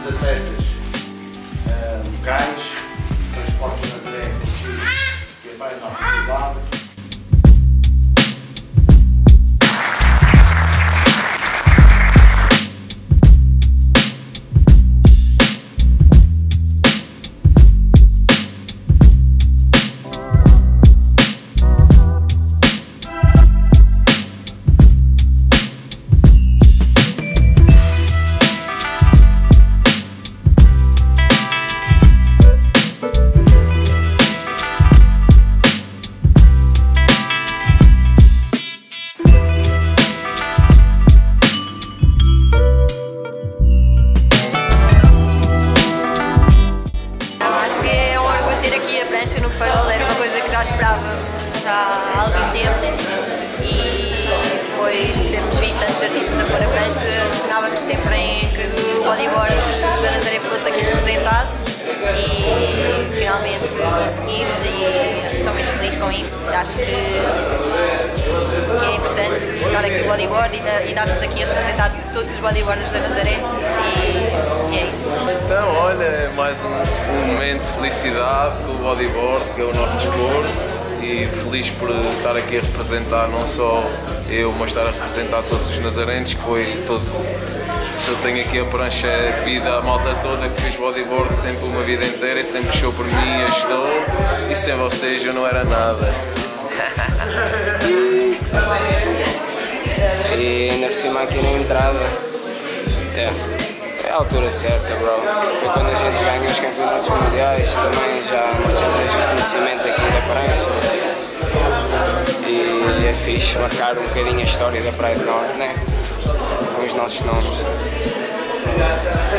atletas locais, transporte de Nazaré, que é para a nossa cidade. No Farol era uma coisa que já esperava há algum tempo e depois de termos visto tantos artistas a pôr a prancha, sonávamos sempre em que o bodyboard da Nazaré fosse aqui representado e finalmente conseguimos e estou muito feliz com isso. Acho que é importante estar aqui o bodyboard e darmos aqui a representar todos os bodyboarders da Nazaré e é isso. Então, olha, é mais um momento de felicidade com o bodyboard, que é o nosso desporto, e feliz por estar aqui a representar não só eu, mas estar a representar todos os nazarenos, que foi todo. Se eu tenho aqui a prancha devido à malta toda que fiz bodyboard sempre uma vida inteira e sempre puxou por mim e ajudou, e sem vocês eu não era nada. E ainda por cima aqui na entrada, é a altura certa, bro. Foi quando a gente ganha os campeonatos mundiais, também já temos reconhecimento aqui da prancha. E é fixe marcar um bocadinho a história da Praia do Norte, né? Com os nossos nomes.